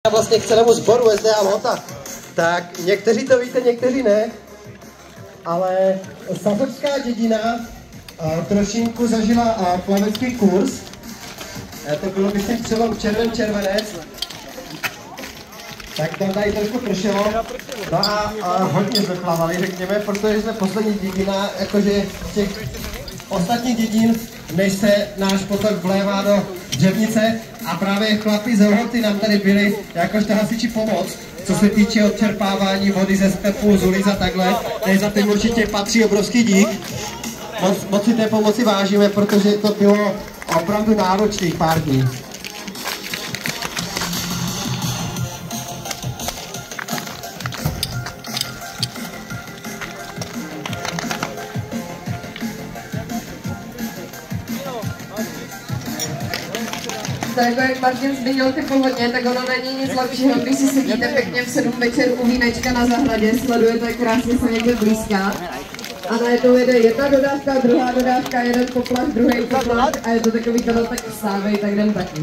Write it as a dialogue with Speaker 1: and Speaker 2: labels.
Speaker 1: Vlastně k celému sboru SDA Lhota. Tak někteří to víte, někteří ne. Ale Sazočská dědina trošinku zažila plavecký kurz. To bylo, myslím, přelom červen-červenec. Tak tam tady trošku pršelo. No a hodně jsme plavali, řekněme, protože jsme poslední dědina, jakože z těch ostatních dědin, než se náš potok vlévá do Dřevnice. A právě chlapi z Lhoty nám tady byli jakožto hasiči pomoc, co se týče odčerpávání vody ze stepu, z ulic a takhle. Takže za tím určitě patří obrovský dík. Moc si té pomoci vážíme, protože to bylo opravdu náročných pár dní.
Speaker 2: Tak jak Martin zmínil ty povodně, tak ono není nic lepšího, když si sedíte pěkně v 7 večer u vínečka na zahradě, sledujete krásně se někde blízká a najednou jede jedna dodávka, druhá dodávka, jeden poplach, druhý poplach a je to takový to, tak vstávej, tak jdem taky.